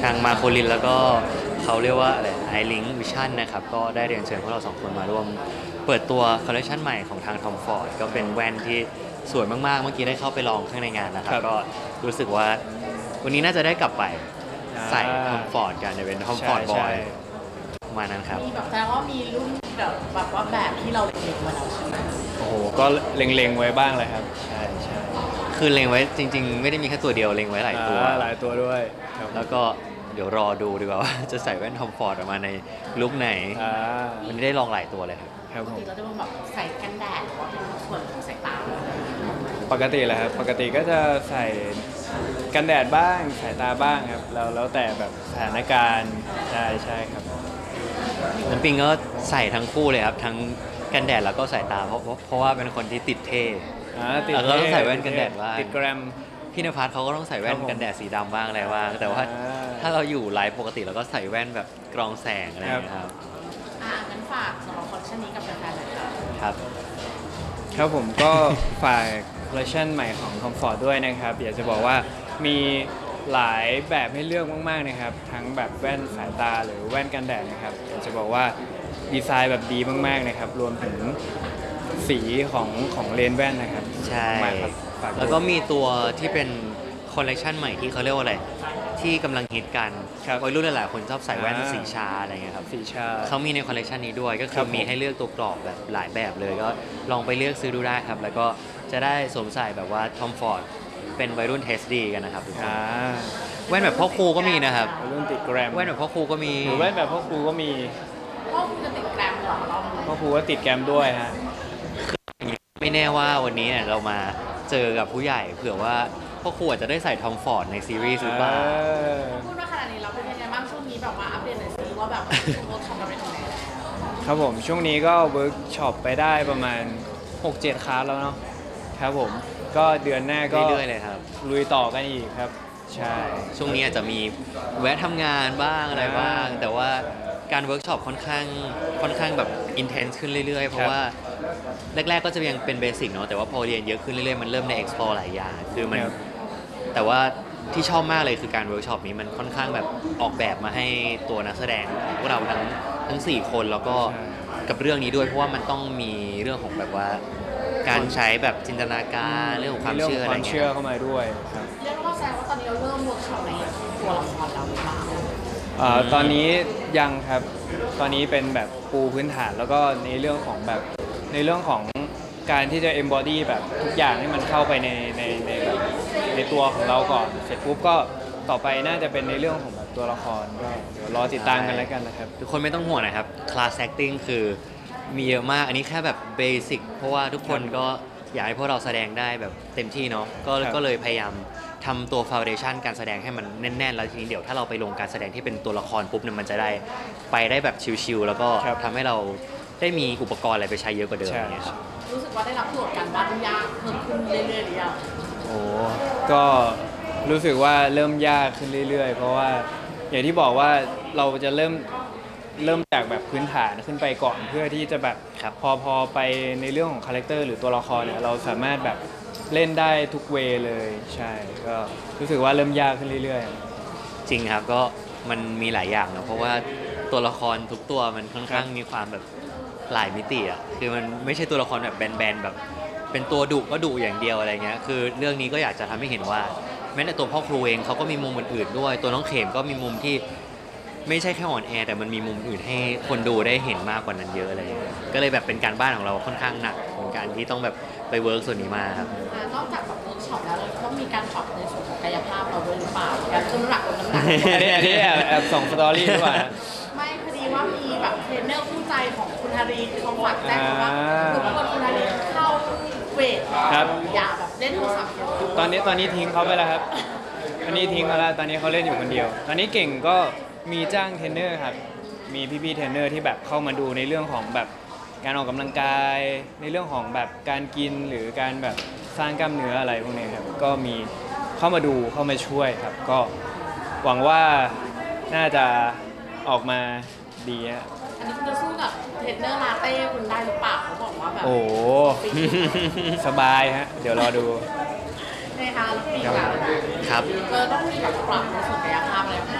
างมาโคลินแล้วก็เขาเรียกว่าอะไรไอลิงวิชั่นนะครับก็ได้เรียนเชิญพวกเรา2 คนมาร่วมเปิดตัวคอลเลคชันใหม่ของทางทอมฟอร์ดก็เป็นแว่นที่สวยมากๆเมื่อกี้ได้เข้าไปลองข้างในงานนะครับก็รู้สึกว่าวันนี้น่าจะได้กลับไปใส่ทอมฟอร์ดกันในเป็นทอมฟอร์ดบอยมานั้นครับมีแบบแปลว่ามีรุ่นแบบว่าแบบที่เราเล็งมาแล้วใช่ไหมโอ้โหก็เล็งๆไว้บ้างเลยครับใช่คือเล็งไว้จริงๆไม่ได้มีแค่ตัวเดียวเล็งไว้หลายตัวด้วยแล้วก็เดี๋ยวรอดูดีกว่าว่าจะใส่แว่นทอมฟอร์ดออกมาในลุคไหนมันได้ลองหลายตัวเลยครับปกติเราจะแบบใส่กันแดดหรือว่าเป็นส่วนของสายตาปกติแหละครับปกติก็จะใส่กันแดดบ้างสายตาบ้างครับแล้วแต่แบบสถานการณ์ใช่ครับน้ำปิงก็ใส่ทั้งคู่เลยครับทั้งกันแดดแล้วก็สายตาเพราะว่าเป็นคนที่ติดเท่แล้วก็ต้องใส่แว่นกันแดดบ้างติดแกรมพี่นภัสเขาก็ต้องใส่แว่นกันแดดสีดำบ้างอะไรบ้างแต่ว่าถ้าเราอยู่ไลฟ์ปกติเราก็ใส่แว่นแบบกรองแสงอะไรอย่างเงี้ยครับงั้นฝากสำหรับคอลเลคชันนี้กับแฟนๆหน่อยครับครับผมก็ฝากคอลเลคชันใหม่ของ Comfort ด้วยนะครับอยากจะบอกว่ามีหลายแบบให้เลือกมากๆนะครับทั้งแบบแว่นสายตาหรือแว่นกันแดดนะครับอยากจะบอกว่าดีไซน์แบบดีมากๆนะครับรวมถึงสีของเลนส์แว่นนะครับใช่แล้วก็มีตัวที่เป็นคอลเลคชันใหม่ที่เขาเรียกว่าอะไรที่กำลังฮิตกันวัยรุ่นหลายๆคนชอบใส่แว่นสีชาอะไรเงี้ยครับสีชาเขามีในคอลเลคชันนี้ด้วยก็คือมีให้เลือกตัวกรอบแบบหลายแบบเลยก็ลองไปเลือกซื้อดูได้ครับแล้วก็จะได้สวมใส่แบบว่าทอมฟอร์ดเป็นวัยรุ่นเทสดีกันนะครับทุกคนแว่นแบบพ่อครูก็มีนะครับวัยรุ่นติดแกรมแว่นแบบพ่อครูก็มีแว่นแบบพ่อครูก็มีพ่อครูจะติดแกรมเหรอพ่อครูก็ติดแกรมด้วยฮะไม่แน่ว่าวันนี้เรามาเจอกับผู้ใหญ่เผื่อว่าพ่อครูอาจจะได้ใส่ทอมฟอร์ดในซีรีส์หรือเปล่าพูดว่าขนาดนี้เราเป็นยังไงบ้างช่วงนี้แบบว่าอัปเดตหน่อยสิว่าแบบช่วงเวิร์กช็อปเราไปถึงไหนครับผมช่วงนี้ก็เวิร์กช็อปไปได้ประมาณ 6-7 คลาสแล้วเนาะครับผมก็เดือนหน้าก็เรื่อยๆเลยครับลุยต่อกันอีกครับใช่ช่วงนี้อาจจะมีแวะทำงานบ้างอะไรบ้างแต่ว่าการเวิร์กช็อปค่อนข้างแบบอินเทนส์ขึ้นเรื่อยๆเพราะว่าแรกๆก็จะยังเป็นเบสิกเนาะแต่ว่าพอเรียนเยอะขึ้นเรื่อยๆมันเริ่มได้ explore หลายอย่างคือมันแต่ว่าที่ชอบมากเลยคือการเวิร์กช็อปนี้มันค่อนข้างแบบออกแบบมาให้ตัวนักแสดงพวกเราทั้ง4 คนแล้วก็กับเรื่องนี้ด้วยเพราะว่ามันต้องมีเรื่องของแบบว่าการใช้แบบจินตนาการเรื่องของความเชื่ออะไรเงี้ยเข้ามาด้วยครับเรียกว่าแสดงว่าตอนนี้เราเริ่มเวิร์กช็อปในตัวละครเราหรือเปล่าตอนนี้ยังครับตอนนี้เป็นแบบปูพื้นฐานแล้วก็ในเรื่องของแบบในเรื่องของการที่จะ embody แบบทุกอย่างให้มันเข้าไปในแบบในตัวของเราก่อนเสร็จปุ๊บก็ต่อไปน่าจะเป็นในเรื่องของแบบตัวละครก็เดี๋ยวรอติดตามกันแล้วกันนะครับทุกคนไม่ต้องห่วงนะครับ class acting คือมีเยอะมากอันนี้แค่แบบเบสิกเพราะว่าทุกคนก็อยากให้พวกเราแสดงได้แบบเต็มที่เนาะก็เลยพยายามทำตัวฟาวเดชั่นการแสดงให้มันแน่นๆแล้วทีนี้เดี๋ยวถ้าเราไปลงการแสดงที่เป็นตัวละครปุ๊บเนี่ยมันจะได้ไปได้แบบชิลๆแล้วก็ทำให้เราได้มีอุปกรณ์อะไรไปใช้เยอะกว่าเดิมเนี่ยครับรู้สึกว่าได้รับโจทย์การบ้านยากเพิ่มขึ้นเรื่อยๆหรือยังโอ้ก็รู้สึกว่าเริ่มยากขึ้นเรื่อยๆเพราะว่าอย่างที่บอกว่าเราจะเริ่มจากแบบพื้นฐานขึ้นไปก่อนเพื่อที่จะแบบพอไปในเรื่องของคาแรคเตอร์หรือตัวละครเนี่ยเราสามารถแบบเล่นได้ทุกเวเลยใช่ก็รู้สึกว่าเริ่มยากขึ้นเรื่อยๆจริงครับก็มันมีหลายอย่างนะเพราะว่าตัวละครทุกตัวมันค่อนข้างมีความแบบหลายมิติอ่ะคือมันไม่ใช่ตัวละครแบบแบนๆแบบเป็นตัวดุก็ดุอย่างเดียวอะไรเงี้ยคือเรื่องนี้ก็อยากจะทำให้เห็นว่าแม้แต่ตัวพ่อครูเองเขาก็มีมุมอื่นๆด้วยตัวน้องเขมก็มีมุมที่ไม่ใช่แค่อ่อนแอแต่มันมีมุมอื่นให้คนดูได้เห็นมากกว่านั้นเยอะอะไรก็เลยแบบเป็นการบ้านของเราค่อนข้างหนักของการที่ต้องแบบไปเวิร์กส่วนนี้มาครับนอกจากแบบเวิร์กช็อปแล้วเราต้องมีการปรับในส่วนของกายภาพเราด้วยหรือเปล่าการเพิ่มน้ำหนักลดน้ำหนักอันนี้แอบส่งสตอรี่ด้วยไม่พอดีว่ามีแบบเทรนเนอร์คู่ใจของคุณฮารีเขาฝากแจ้งว่าหรือว่าคุณฮารีเข้าเวทอย่าแบบเล่นโทรศัพท์ตอนนี้ทิ้งเขาไปแล้วครับอันนี้ทิ้งเขาแล้วตอนนี้เขาเล่นอยู่คนเดียวตอนนี้เก่งก็มีจ้างเทรนเนอร์ครับมีพี่ๆเทรนเนอร์ที่แบบเข้ามาดูในเรื่องของแบบการออกกำลังกายในเรื่องของแบบการกินหรือการแบบสร้างกล้ามเนื้ออะไรพวกนี้ครับก็มีเข้ามาดูเข้ามาช่วยครับก็หวังว่าน่าจะออกมาดีฮะอันนี้คุณจะสู้กับเทรนเนอร์ลาเต้คุณได้หรือเปล่าเขาบอกว่าแบบโอ้สบายฮะเดี๋ยวรอดูใช่ค่ะแล้วปีกครับก็ต้องมีแบบปรับในส่วนกายภาพอะไร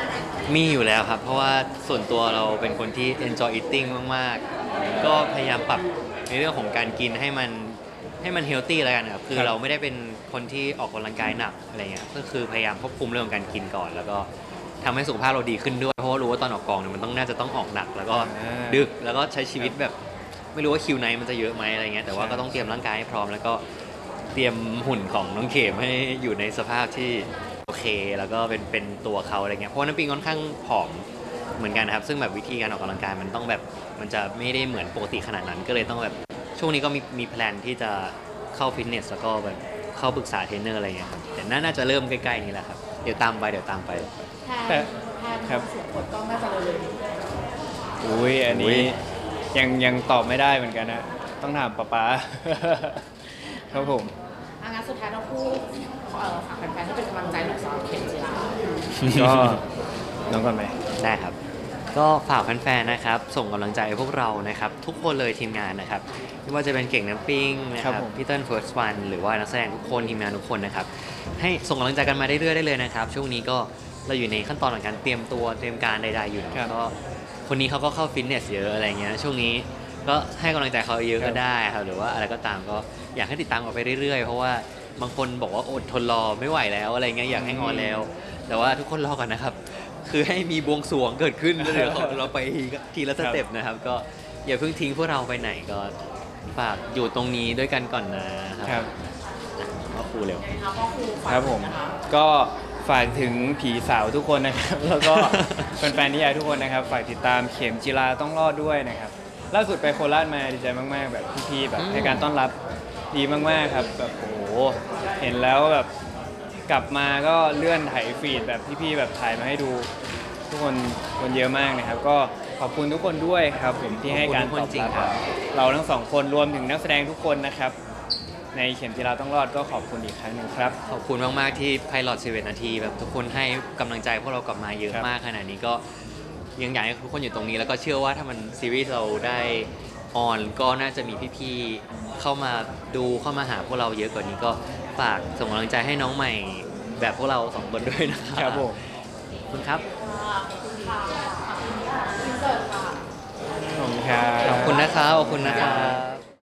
มีอยู่แล้วครับ เพราะว่าส่วนตัวเราเป็นคนที่ enjoy eating มากๆ ก็พยายามปรับในเรื่องของการกินให้มันเฮลตี้แล้วกันครับคือเราไม่ได้เป็นคนที่ออกกำลังกายหนักอะไรเงี้ยก็คือพยายามควบคุมเรื่องของการกินก่อน แล้วก็ทำให้สุขภาพเราดีขึ้นด้วยเพราะว่ารู้ว่าตอนออกกองเนี่ยมันน่าจะต้องออกหนัก แล้วก็ดึกแล้วก็ใช้ชีวิตแบบไม่รู้ว่าคิวไนท์มันจะเยอะไหมอะไรเงี้ยแต่ว่าก็ต้องเตรียมร่างกายให้พร้อมแล้วก็เตรียมหุ่นของน้องเข็มให้อยู่ในสภาพที่โอเคแล้วก็เป็นตัวเขาอะไรเงี้ยเพราะว่าน้ำปิงค่อนข้างผอมเหมือนกันนะครับซึ่งแบบวิธีการออกกำลังกายมันต้องแบบมันจะไม่ได้เหมือนปกติขนาดนั้นก็เลยต้องแบบช่วงนี้ก็มีแพลนที่จะเข้าฟิตเนสแล้วก็แบบเข้าปรึกษาเทรนเนอร์อะไรเงี้ยครับแต่น่าจะเริ่มใกล้ๆนี้แหละครับเดี๋ยวตามไปแทนเสียงกดก็น่าจะเร็วอุ้ยอันนี้ยังตอบไม่ได้เหมือนกันนะต้องถามป๊า ครับผมงานสุดท้ายเราพูดฝากแฟนๆที่เป็นกำลังใจหน่อยสำหรับเข็มจีราก็น้องก่อนไหมได้ครับ ก็ฝากแฟนๆ นะครับ ส่งกำลังใจให้พวกเรานะครับ ทุกคนเลยทีมงานนะครับ ไม่ว่าจะเป็นเก่งน้ำปิ้งนะคครัรับบผมพี่เติ้ลเฟิร์สวันหรือว่านักแสดงทุกคนทีมงานทุกคนนะครับ ให้ส่งกำลังใจกันมาได้เรื่อยๆได้เลยนะครับ ช่วงนี้ก็เราอยู่ในขั้นตอนของการเตรียมตัวเตรียมการใดๆอยู่เนอะครับก็คนนี้เขาก็เข้าฟิตเนสเยอะอะไรเงี้ย ช่วงนี้ก็ให้กำลังใจเขาเยอะครัก็บได้ครับ หรือว่าอะไรก็ตามก็อยากให้ติดตามกันไปเรื่อยๆ เพราะว่าบางคนบอกว่าอดทนรอไม่ไหวแล้วอะไรเงี้ยอยากให้งอนแล้ว แต่ว่าทุกคนรอก่อนนะครับ คือให้มีบวงสรวงเกิดขึ้นแล้วเดี๋ยวเราไปทีละสเต็ปนะครับ ก็อย่าเพิ่งทิ้งพวกเราไปไหนก็ฝากอยู่ตรงนี้ด้วยกันก่อนนะครับครับก็ครูเร็วนะคะพ่อครูฝากครับผมนะคะก็ฝากถึงผีสาวทุกคนนะครับ แล้วก็แฟนๆนิยายทุกคนนะครับฝากติดตามเข็มจีราต้องรอดด้วยนะครับล่าสุดไปโคราชมาดีใจมากๆ แบบพี่ๆแบบให้การต้อนรับดีมากๆครับแบบโอ้โหเห็นแล้วแบบกลับมาก็เลื่อนถ่ายฟีดแบบพี่ๆแบบถ่ายมาให้ดูทุกคนเยอะมากนะครับ ก็ขอบคุณทุกคนด้วยครับผมที่ให้การตอบขอบคุณทุกคนจริงรับครับเราทั้งสองคนรวมถึงนักแสดงทุกคนนะครับ ในเข็มจีราต้องรอดก็ขอบคุณอีกครั้งหนึ่งครับขอบคุณมากๆที่ไพลอต11 นาทีแบบทุกคนให้กำลังใจพวกเรากลับมาเยอะครับมากขนาดนี้ก็ยังอยากให้ทุกคนอยู่ตรงนี้ แล้วก็เชื่อว่าถ้ามันซีรีส์เราได้ออนก็น่าจะมีพี่ๆเข้ามาดูเข้ามาหาพวกเราเยอะกว่านี้ก็ฝากส่งกำลังใจให้น้องใหม่แบบพวกเราสองคนด้วยนะครับครับผมขอบคุณครับขอบคุณค่ะอินเสิร์ตค่ะขอบคุณครับขอบคุณนะครับ ขอบคุณนะครับ